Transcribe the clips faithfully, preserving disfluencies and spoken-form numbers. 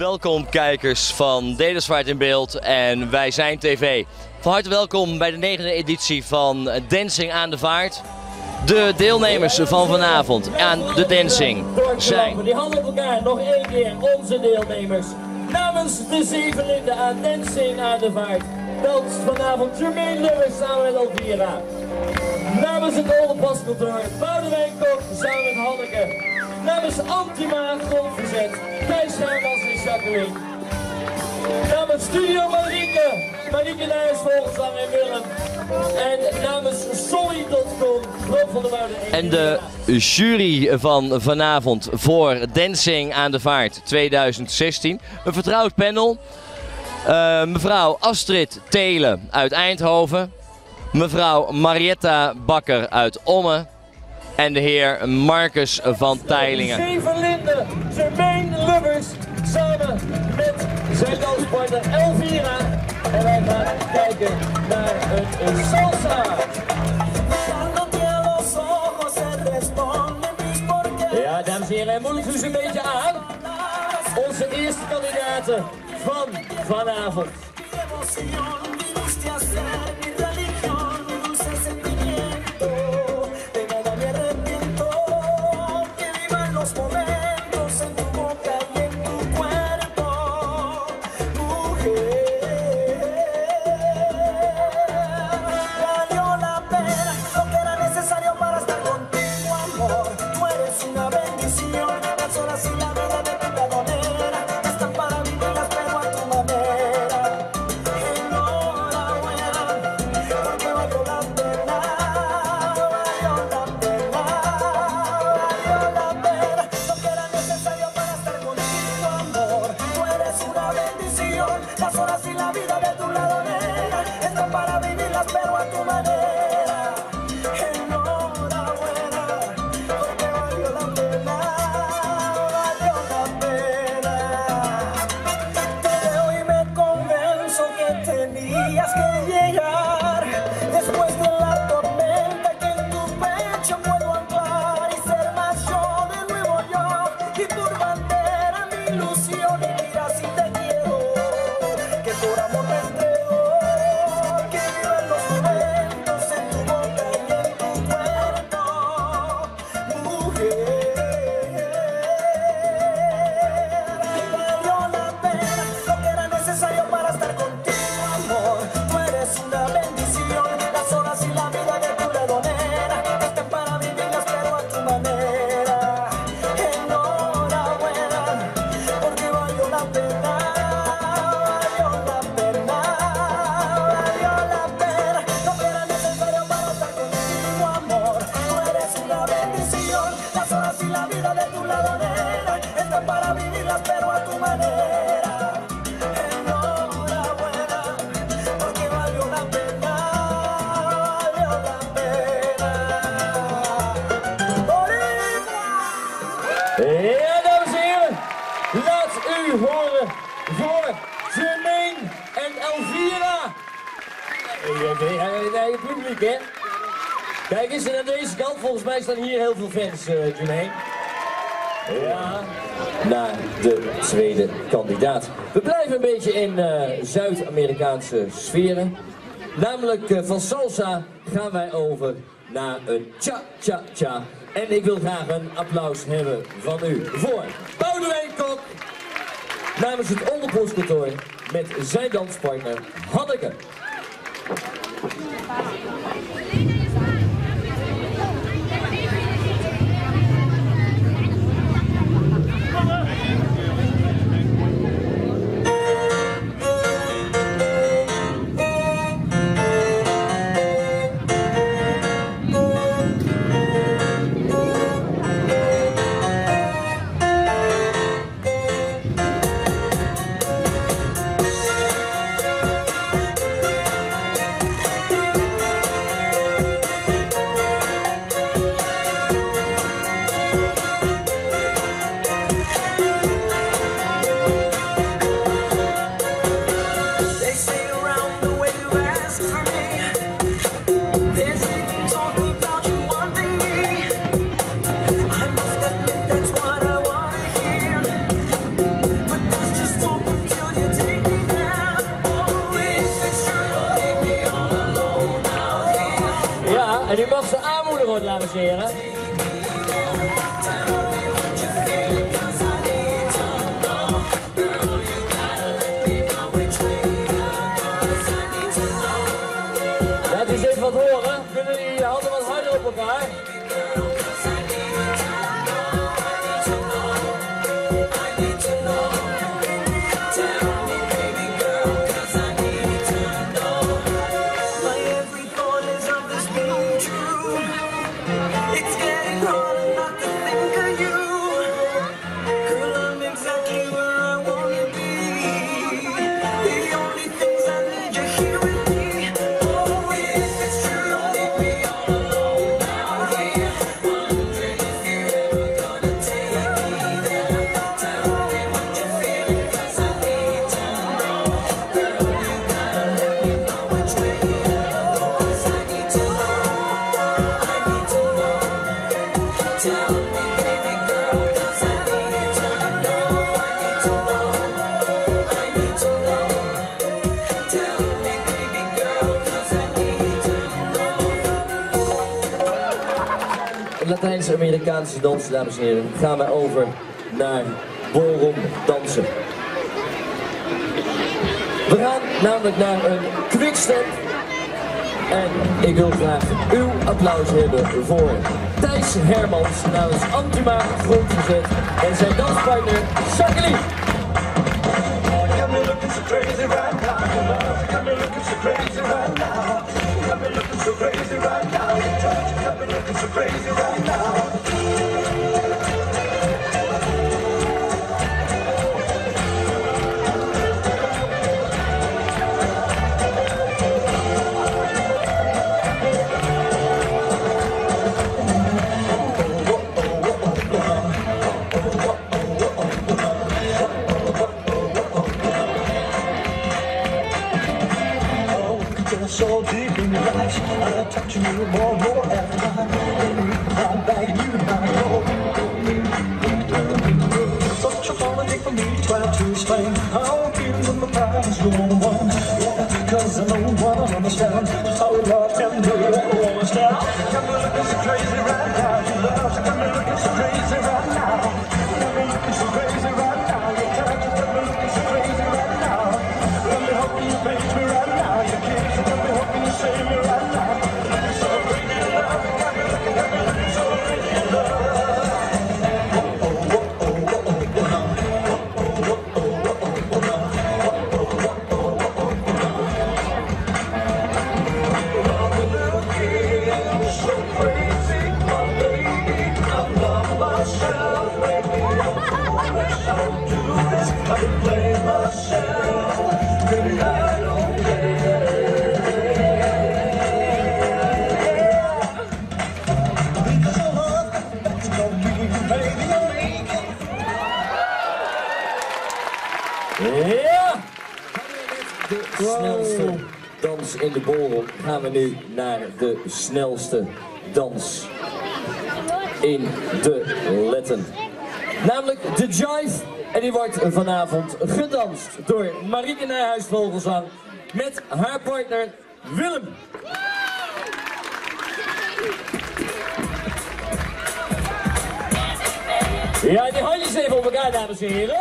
Welkom kijkers van Dedelsvaart in Beeld en Wij Zijn T V. Van harte welkom bij de negende editie van Dancing aan de Vaart. De deelnemers van vanavond aan de dancing zijn... Die handen op elkaar, nog één keer onze deelnemers. Namens de Zevenlinde aan Dancing aan de Vaart danst vanavond Jermaine Lewis samen met Elvira. Namens het Oldenpaskantoor Boudewijn Kok samen met Hanneke. Namens Antima Grondverzet, Thijs Gaanders en Jacqueline. Namens Studio Marieke, Marieke Nijs, Volgenzang en Willem. En namens Solly punt com, Rob van der Woude. En de jury van vanavond voor Dancing aan de Vaart tweeduizend zestien. Een vertrouwd panel. Uh, mevrouw Astrid Telen uit Eindhoven. Mevrouw Marietta Bakker uit Ommen. En de heer Marcus van Teylingen. Zevenlinde, Jermaine Lubbers, samen met zijn danspartner Elvira. En wij gaan kijken naar een, een salsa. Ja, dames en heren, moedig u ze een beetje aan. Onze eerste kandidaten van vanavond. Ja, dames en heren, laat u horen voor Jermaine en Elvira. Nee, het publiek, hè. Kijk eens, en aan deze kant, volgens mij staan hier heel veel fans, uh, Jermaine. Ja, naar de tweede kandidaat. We blijven een beetje in uh, Zuid-Amerikaanse sferen. Namelijk uh, van salsa gaan wij over naar een cha-cha-cha. En ik wil graag een applaus hebben van u voor Boudewijn Kok namens het Oldenpaskantoor met zijn danspartner Hanneke. Spaanse aanmoeder hoort, dames en heren. Laat eens even wat horen. Kunnen jullie je handen wat harder op elkaar? Latijns-Amerikaanse dans, dames en heren, gaan we over naar ballroom dansen. We gaan namelijk naar een quickstep en ik wil graag uw applaus hebben voor Thijs Hermans namens Antuma Grondverzet en zijn danspartner Jacqueline. So deep in your eyes, I'm touching you more and more every time. I'm begging you now. Such a holiday for me, try to explain how I feel when my pride is going one. Yeah, cause I know what I understand. How love can do it, I understand. Got me looking so crazy right now. Your love got me looking so crazy right now. Got me looking so crazy right now. Your touch got me looking so crazy right now. Let me hope you face me right now. Your kiss got me hoping you save me right now. Looking so crazy in love. Got me looking, got me looking so crazy in love. Ja! De snelste dans in de ballroom gaan we nu naar de snelste dans in de Letten. Namelijk de Jive. En die wordt vanavond gedanst door Marieke Nijhuis Vogelzang met haar partner Willem. Ja, die handjes even op elkaar, dames en heren.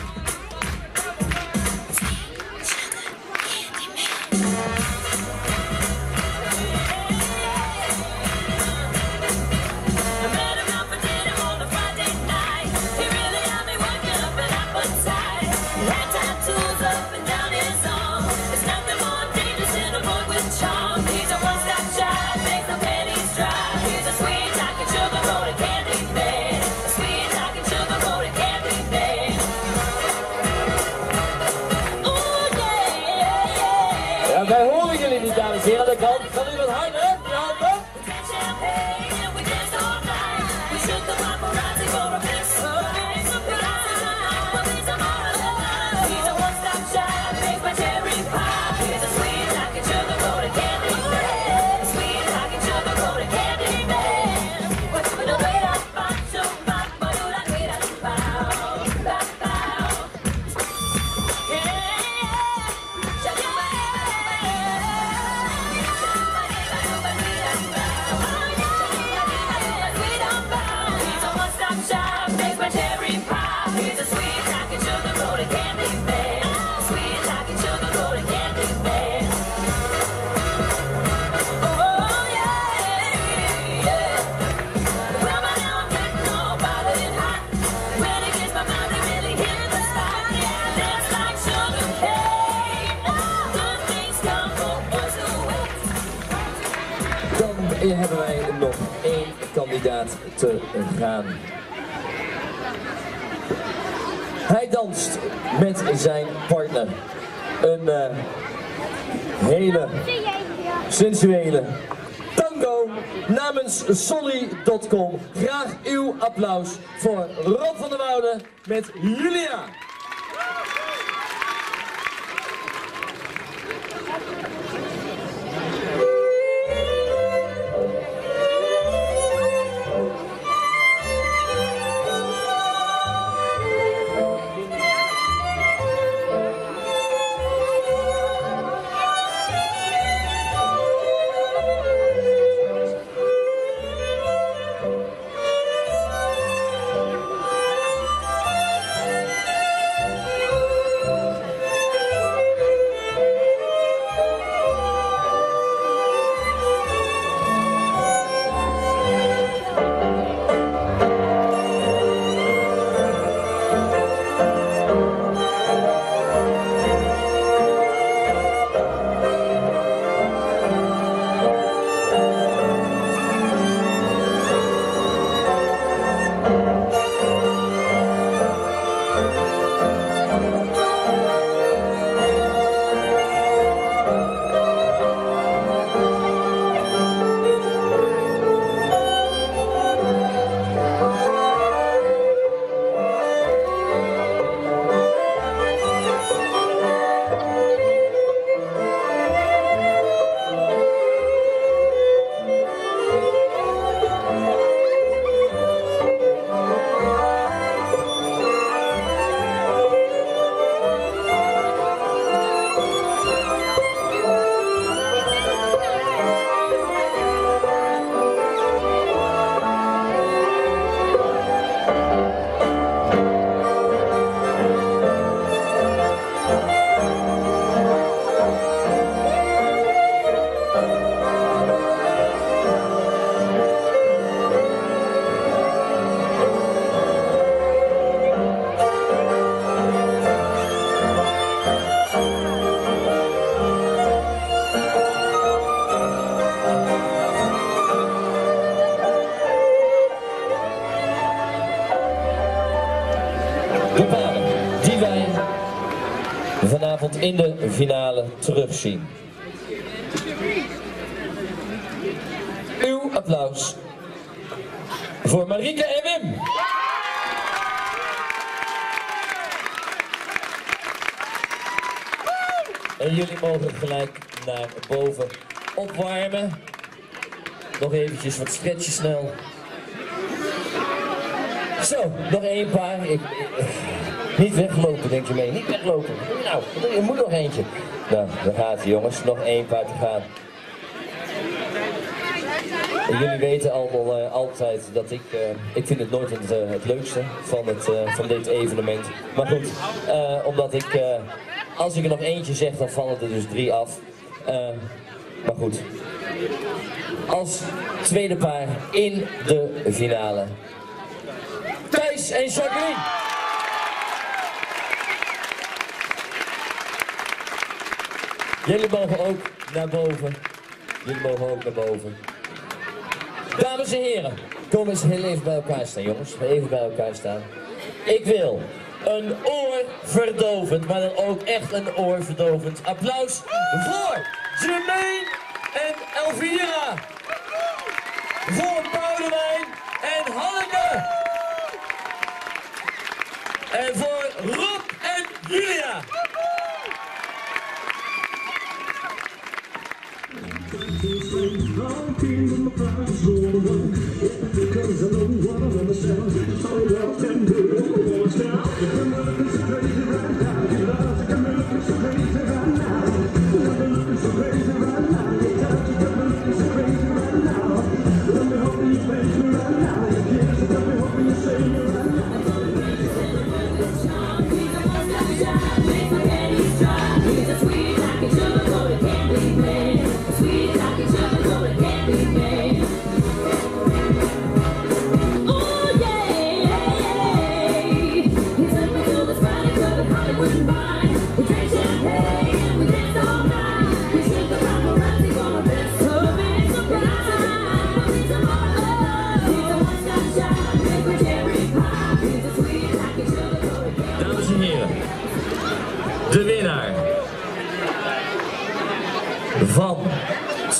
Wij horen jullie niet, dames en heren, dat kan. Kan u wat harder? Die handen? kandidaat te gaan. Hij danst met zijn partner. Een uh, hele sensuele tango namens Solly punt com. Graag uw applaus voor Rob van der Woude met Julia. De paren die wij vanavond in de finale terugzien. Uw applaus voor Marieke en Wim. En jullie mogen gelijk naar boven opwarmen. Nog eventjes wat stretchen snel. Zo, nog één paar. Ik, ik, niet weglopen, denk je mee. Niet weglopen. Nou, er moet nog eentje. Nou, daar gaat hij, jongens. Nog één paar te gaan. En jullie weten allemaal uh, altijd dat ik, uh, ik vind het nooit het, uh, het leukste van, het, uh, van dit evenement. Maar goed, uh, omdat ik, uh, als ik er nog eentje zeg, dan vallen er dus drie af. Uh, maar goed, als tweede paar in de finale. Thijs en Jacqueline. Jullie mogen ook naar boven. Jullie mogen ook naar boven. Dames en heren, kom eens heel even bij elkaar staan, jongens. Even bij elkaar staan. Ik wil een oorverdovend, maar dan ook echt een oorverdovend applaus voor Jermaine en Elvira. Voor Boudewijn en Hanneke. En voor Rob en Julia. Sweet like a chocolate, it can't be made.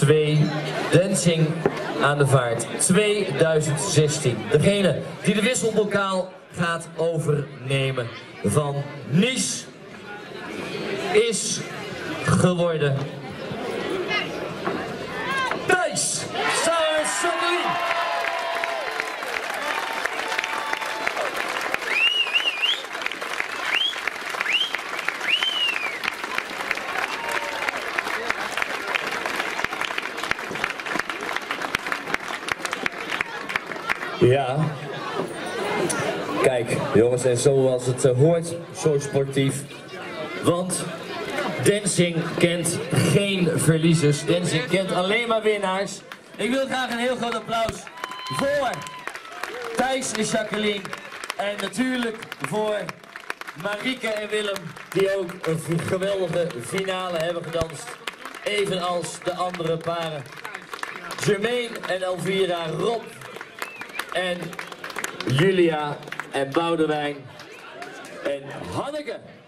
twee, Dancing aan de Vaart tweeduizend zestien. Degene die de wisselbokaal gaat overnemen van Nice is geworden Thijs Saar-Sandelin. Ja, kijk jongens, en zoals het uh, hoort, zo sportief. Want dancing kent geen verliezers, dancing kent alleen maar winnaars. Ik wil graag een heel groot applaus voor Thijs en Jacqueline. En natuurlijk voor Marieke en Willem, die ook een geweldige finale hebben gedanst. Evenals de andere paren. Jermaine en Elvira, Rob en Julia en Boudewijn en Hanneke.